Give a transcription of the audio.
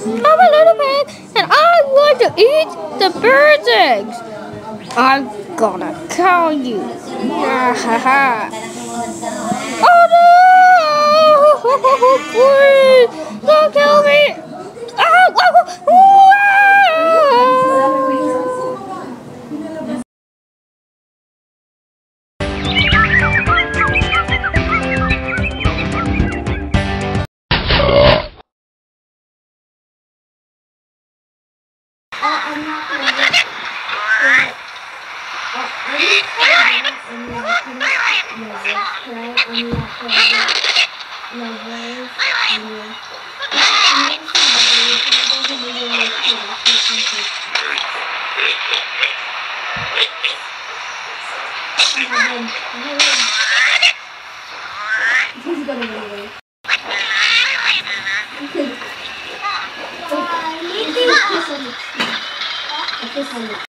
I'm a little pig and I want to eat the bird's eggs. I'm gonna kill you. Ha ha ha. Oh no! Please, don't kill me. Ow, ow, ow. I'm not going to He's gonna run away. Okay.